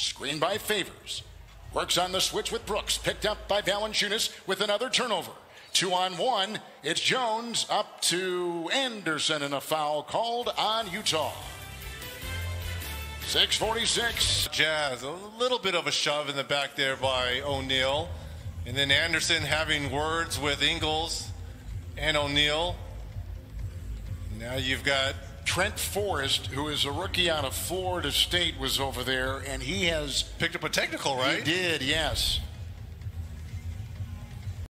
Screened by Favors. Works on the switch with Brooks. Picked up by Valanciunas with another turnover. 2-on-1. It's Jones up to Anderson, and a foul called on Utah. 6:46. Jazz, a little bit of a shove in the back there by O'Neal. And then Anderson having words with Ingles and O'Neal. Now you've got Trent Forrest, who is a rookie out of Florida State, was over there, and he has picked up a technical, right? He did, yes.